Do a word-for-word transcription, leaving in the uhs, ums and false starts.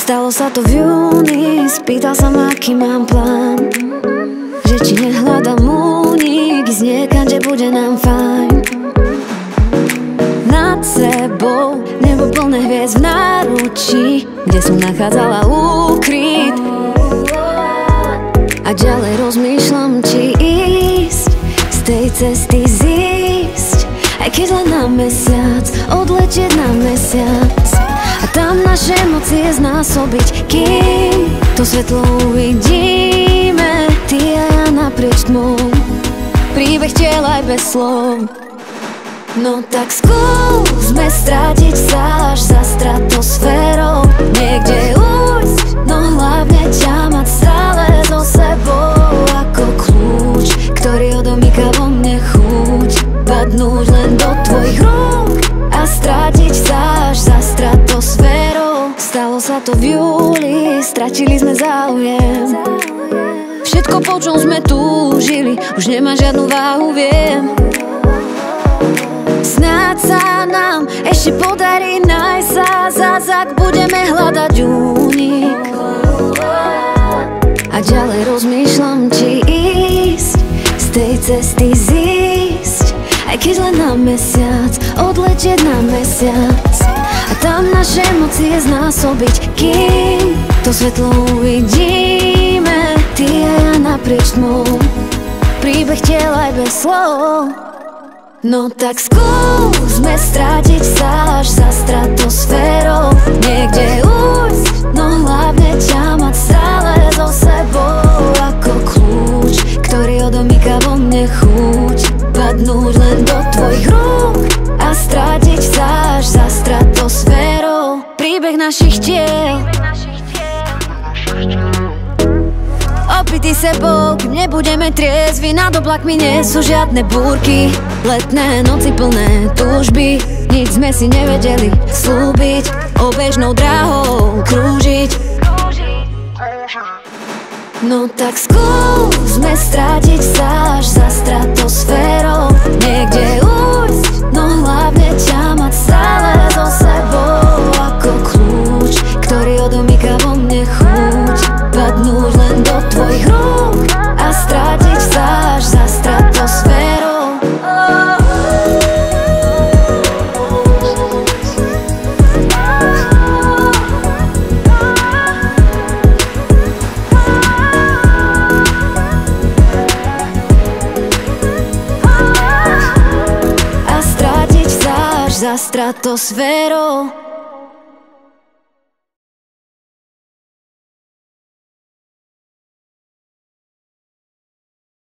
Stalo sa to v júni, spýtal sa ma, aký mám plán, že či nehľadám únik z niekam, že bude nám fajn. Nad sebou nebo plné hviezd v náručí, kde som nachádzala úkryt. A ďalej rozmýšľam, či ísť z tej cesty zísť, aj keď len na mesiac, odletieť na mesiac a tam naše emócie znásobiť, kým to svetlo uvidíme, ty a ja naprieč tmou, príbeh tela aj bez slov. No tak skúsme strátiť sa až za stratosférou, niekde ujsť, no hlavne ťa mať stále so sebou ako kľúč, ktorý odomýka vo mne chuť padnúť len do tvojich rúk a strátiť sa až za stratosférou. Stalo sa to v júli, stratili sme záujem, všetko, po čom sme túžili, už nemá žiadnu váhu, viem. Snáď sa nám ešte podarí nájsť sa, zás ak budeme hľadať únik. A ďalej rozmýšľam, či ísť z tej cesty zísť, aj keď len na mesiac, odletieť na mesiac a tam naše emócie znásobiť, kým to svetlo uvidíme, ty a ja naprieč tmou, príbeh tela aj bez slov. No tak skúsme strátiť sa až za stratosférou, niekde ujsť, no hlavne ťa mať stále so sebou ako kľúč, ktorý odomýka vo mne chuť padnúť len do tvojich rúk a strátiť sa až za stratosférou, príbeh našich tiel. Opitý sebou, kým nebudeme triezvi, nad oblakmi nie sú žiadne búrky, letné noci plné túžby, nič sme si nevedeli slúbiť, obežnou dráhou krúžiť. No tak skúsme strátiť sa až za stratosférou, niekde ujsť, no hlavne ťa mať stále so sebou ako kľúč, ktorý odomýka vo mne chuť padnúť len do tvojich rúk a strátiť sa až za stratosférou. A strátiť sa až za stratosférou.